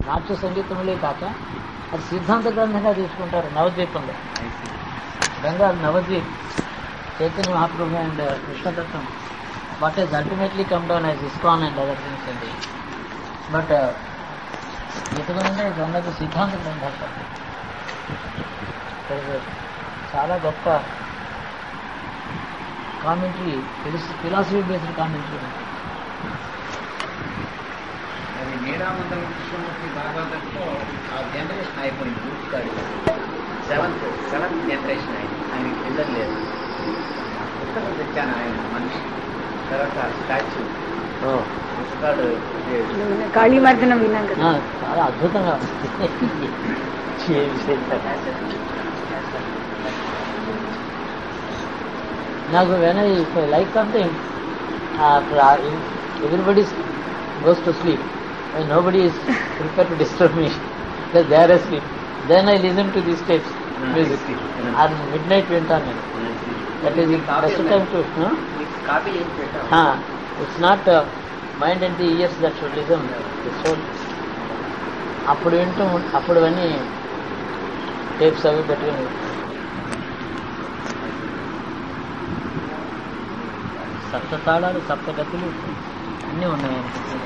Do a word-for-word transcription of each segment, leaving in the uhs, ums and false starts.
నాట్య సంగీతంలో కాక అది సిద్ధాంత గ్రంథంగా తీసుకుంటారు నవద్వీపంలో. బెంగాల్ నవద్వీప్ చైతన్య మహాప్రభు అండ్ కృష్ణతత్వం what is ultimately come down as ISKCON and other things అండి. బట్ గీతగోవింద ఇది ఉన్నది సిద్ధాంత గ్రంథాలు సార్. చాలా గొప్ప కామెంటరీ, ఫిలాసఫీ బేస్డ్ కామెంటరీ ఉంది. నీరామంతరం కృష్ణమూర్తి భాగవతంలో ఆ జనరేషన్ అయిపోయింది పూర్తిగాడు. సెవెంత్ సెవెంత్ జనరేషన్ అయింది. ఆయనకి పిల్లలు లేదు. పుస్తకం తెచ్చాను ఆయన మనిషి. తర్వాత స్టాచ్యూ పుస్తకాలు కాళీమర్దనం విన్నాం కదా, చాలా అద్భుతంగా నాకు when I like something everybody goes to sleep and nobody is prepared to disturb me because they are asleep. Then I listen to these tapes, music. At midnight winter, that is the best time to. No? Huh? It's not uh, mind and the ears that should listen. The soul. అప్పుడు వింటూ అప్పుడు అన్నీ tapes అవి పెట్టుకుని సప్త తాళాలు సప్త గతులు అన్నీ ఉన్నాయి.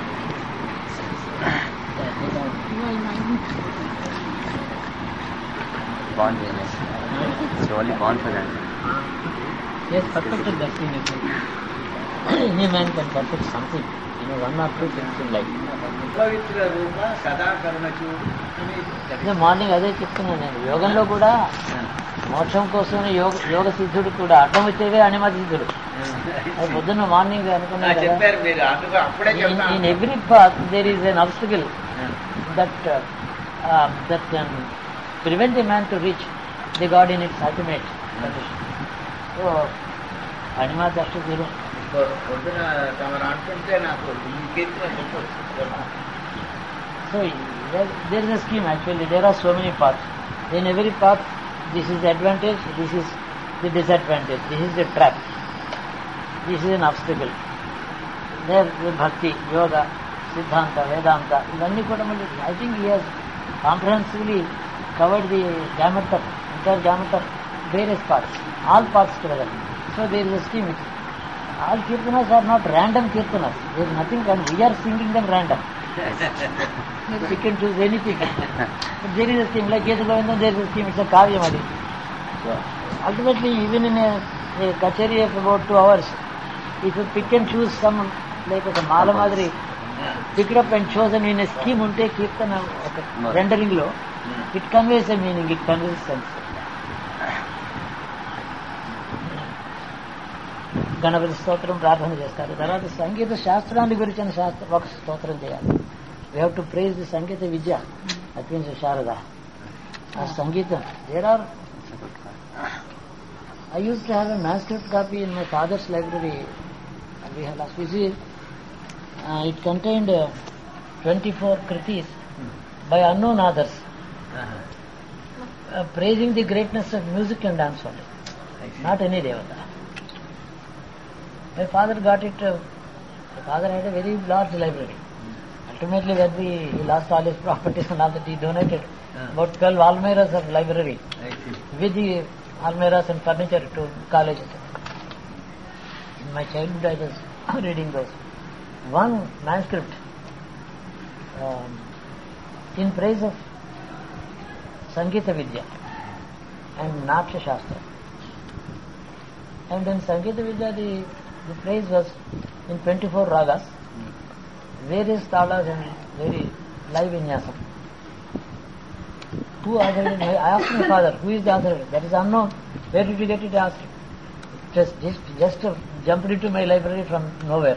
Born genius. Surely born for that. Yes, perfected that thing. Any man can perfect something. You know, one or two things in life. పవిత్ర రూప సదా కరుణచు. మార్నింగ్ అదే చెప్తున్నాను నేను. యోగంలో కూడా మోక్షం కోసం యోగ యోగ సిద్ధుడు కూడా అడ్డం వచ్చేవే అనిమ సిద్ధుడు. అది పొద్దున్న మార్నింగ్ అనుకున్నాను. In every path there is an obstacle that that can prevent the man to reach the god in its ultimate condition. So అనిమ దక్ష గురు పొద్దున తమరు అంటుంటే నాకు ఈ కీర్తన. So there is a scheme actually. There are so many paths. In every path this is the advantage, this is the disadvantage, this is the trap, this is an obstacle. There bhakti, yoga, siddhanta, vedanta, ఇవన్నీ కూడా మళ్ళీ I think he has comprehensively covered the gamut of, entire gamut of various parts, all parts together. So there is a scheme. All kirtanas are not random kirtanas. There is nothing, and we are singing them random. We can choose anything. But there is a scheme, like Gita Govindam, there is a scheme, it's a kavyam. So ultimately, even in a, a kachari of about two hours, if you pick and choose some, like a mala madri, pick it up and chosen in a scheme, unte kirtana, rendering lo, it conveys a meaning, it conveys sense. Ganapati స్తోత్రం ప్రార్థన చేస్తారు. తర్వాత సంగీత శాస్త్రాన్ని గురించిన శాస్త్ర ఒక స్తోత్రం చేయాలి. We have to praise the సంగీత విద్య. That means Sharada. ఆ సంగీతం there are I use to have a manuscript copy in my father's library. We have lost which it contained twenty four kritis by unknown authors praising the greatness of music and dance only, not any దేవత. My father got it, uh, my father had a very large library. Ultimately when we, he lost all his properties and all that, he donated uh. about twelve almirahs of library with the almirahs and furniture to colleges. In my childhood I was reading those. One manuscript um, in praise of Sangeeta Vidya and Natya Shastra. And in Sangeeta Vidya the The praise was in twenty-four ragas, various talas and very live vinyasam. Who authored it? I asked my father, who is the author? That is unknown. Where did you get it? I asked him. Just, just, just uh, jumped into my library from nowhere.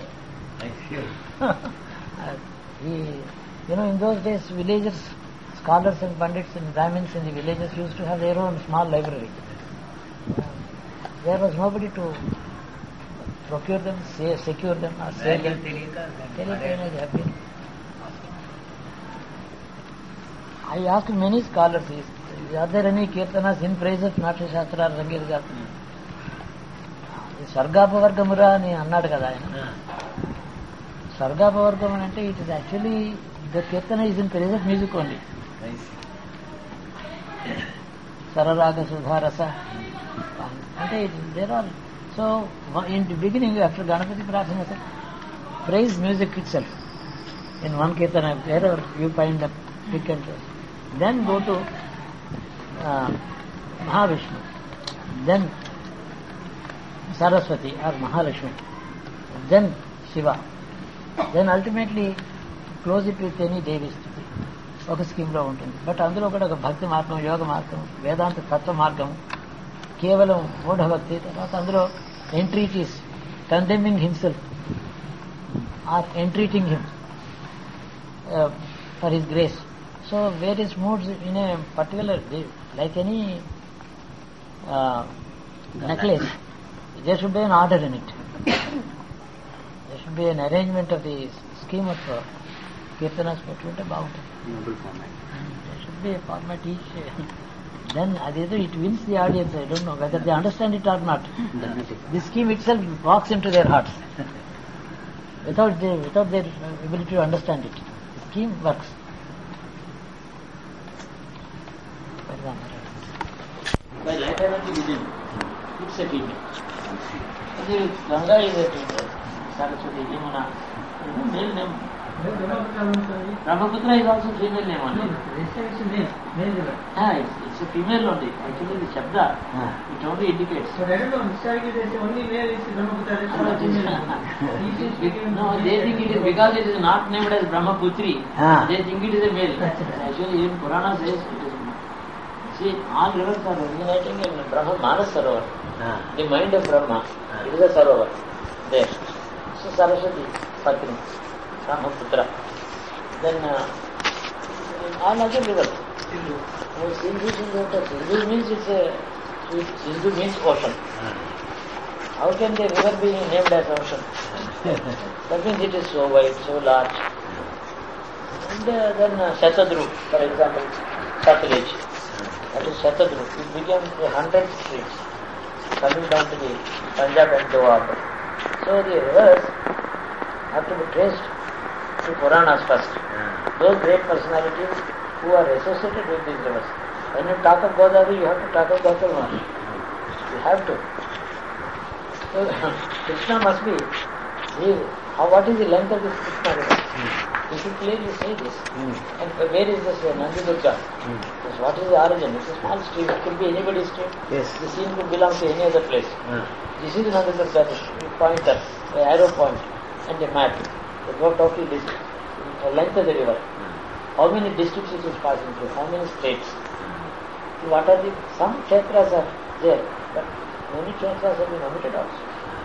he, you know, in those days, villagers, scholars and pandits and Brahmins in the villages used to have their own small library. Uh, there was nobody to procure them, say, secure them, or sell them. I asked many scholars, are there any kirtanas in praise of Natya Shastra or Sangeeta Shastra? Sargapavargamura ani annadu kada ayana. Sargapavargam ante it is actually The Kirtana is in praise of music only. Sararaga Sudharasa. And there are, so in the beginning, after Ganapati Prarthana, praise music itself. In one Kirtana, wherever you find the pick and choose. Then go to uh, Mahavishnu. Then Saraswati or Mahalakshmi. Then Shiva. Then ultimately close it with any Devi స్థితి ఒక స్కీమ్లో ఉంటుంది. But అందులో కూడా ఒక భక్తి మార్గం, యోగ మార్గం, వేదాంత తత్వ మార్గం, కేవలం మూఢభక్తి, తర్వాత అందులో entreaties condemning himself or entreating him for his grace. So various moods in a particular, like any necklace, there should be an order in it. There should be an arrangement of the scheme of uh, Kirtanas పెట్టుకుంటే బాగుంటుంది. There should be a format each. Then either it wins the audience, I don't know whether they understand it or not. The scheme itself walks into their hearts without their, without their ability to understand it. The scheme works. By light energy within, it's a female. Ganga is a female. Saraswati, Yamuna. Male name. Brahmaputra is also female name only. Ah, it's, it's a female only. Actually the Shabda, it only indicates. So I don't know, historically they say only male is Brahmaputra, that's not female. No, they think it is because it is not named as Brahmaputri. They think it is a male. Actually even Purana says it is. See, all rivers are originating in Brahma Manas Sarovar. Ah. The mind of Brahma, ah. It is a Sarovar there. So Saraswati, Patni, Brahmaputra. Then uh, all other rivers. Sindhu. Oh, Sindhu, Sindhu, Sindhu means it's a, Sindhu means ocean. Ah. How can the river be named as ocean? That means it is so wide, so large. And uh, then uh, SathGuru, for example, Satluj. That is SathGuru. It became a hundred streets coming down to the Punjab and Doab. So the rivers have to be traced to Puranas first. Yeah. Those great personalities who are associated with these rivers. When you talk of Godavari, you have to talk of Gautam. You have to. So Krishna must be, he, how, what is the length of this Krishna river? Mm. You should clearly say this. Mm. And where is this uh, Nandidurga? Mm. Yes, what is the origin? It's a small stream. It could be anybody's stream. Yes. The scene could belong to any other place. Mm. This is Nandidurga, the pointer, the arrow point, and the map. They go totally this uh, length of the river. Mm. How many districts it is passing through? How many states? Mm. What are the, some kshetras are there, but many kshetras have been omitted also.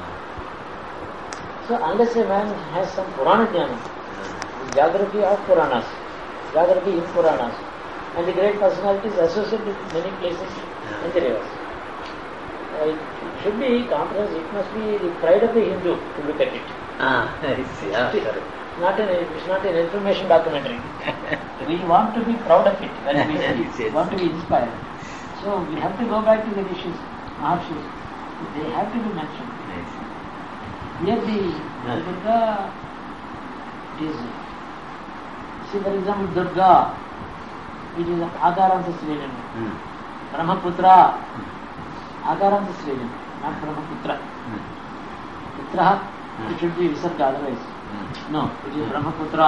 So unless a man has some Purana jnana, geography of Puranas, geography in Puranas, and the great personalities associated with many places yeah. in the rivers. Uh, it, it should be conference, it must be the pride of the Hindu to look at it. Ah, I see. Ah, it not an, it's not an information documentary. We want to be proud of it when we see it. We want to be inspired. So we have to go back to the rishis, maharshis. They have to be mentioned. Here the yeah. Durga is, see for example Durga, it is Akaranta Srilim. Mm. Brahmaputra, mm. Akaranta Srilim, not Brahmaputra. Mm. Putra, mm. it should be Visarga otherwise. Mm. No, it is Brahmaputra.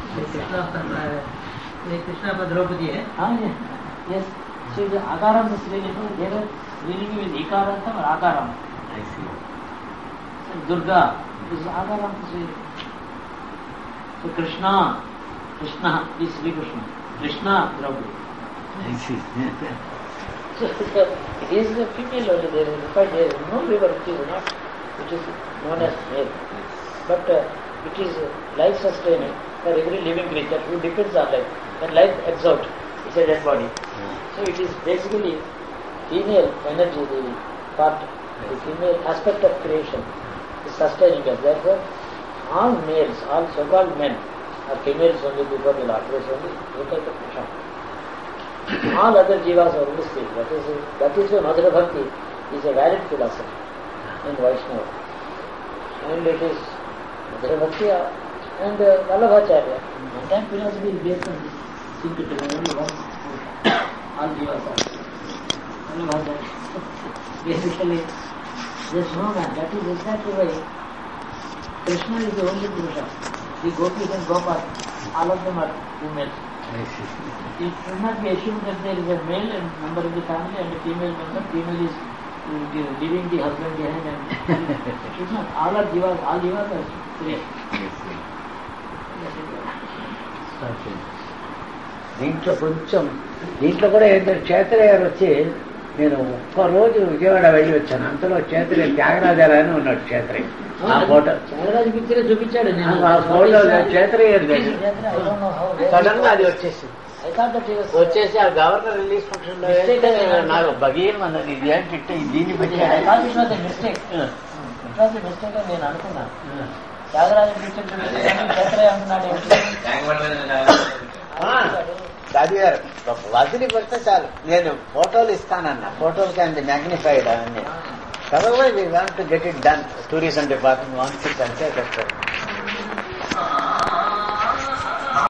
Krishna for Draupadi, eh? Ah, yes. Yes. So it is Akaranta Srilim, there Srilim is Ikarantam or Akaram. I see. Durga is Agaram Sri. So Krishna, Krishna is Sri Krishna. Krishna Draupadi. I see. So it is a female only there. In fact, there is no river which is not, which is known as male. But uh, it is life sustaining for every living creature who depends on life. When life ebbs out, it's a dead body. So it is basically female energy, the part, the female aspect of creation. Sustaining us. Therefore, all males, all so-called men are females only before the Lord. There is only Ekaka Krishna. All other jivas are only still. That is, that is why Madhura Bhakti is a valid philosophy in Vaishnava. And it is Madhura Bhakti and uh, Vallabhacharya. The time philosophy is based on this secret, only one all jivas are. Vallabhacharya. Basically, there's no man. That is exactly why Krishna is the only Purusha. The gopis and Gopal, all of them are females. It should not be assumed that there is a male member of the family and a female member. Female is uh, leaving the husband behind, and it should not. All are jivas. All jivas are great. దీంట్లో కొంచెం దీంట్లో కూడా ఏంటంటే చేతయ్య గారు వచ్చి నేను ఒక్క రోజు విజయవాడ వెళ్ళి వచ్చాను. అంతలో చేతయ్య త్యాగరాజాల అని ఉన్నాడు చేతయ్య. ఆ ఫోటో త్యాగరాజు పిక్చర్ చూపించాడు. ఆ ఫోటో చేతయ్య గారు సడన్ గా అది వచ్చేసింది. వచ్చేసి ఆ గవర్నర్ రిలీజ్ ఫంక్షన్ లో నాకు భగీన్ అన్నది ఇది ఏంటంటే దీన్ని బట్టి మిస్టేక్ మిస్టేక్ అని నేను అనుకున్నాను. త్యాగరాజు పిక్చర్ చేతయ్య అంటున్నాడు. దాది గారు వదిలి పెడితే చాలు, నేను ఫోటోలు ఇస్తానన్నా. ఫోటోలు క్యాన్ బి మ్యాగ్నిఫైడ్ అని. However, we want to get it done. Tourism department wants it, and say that's right.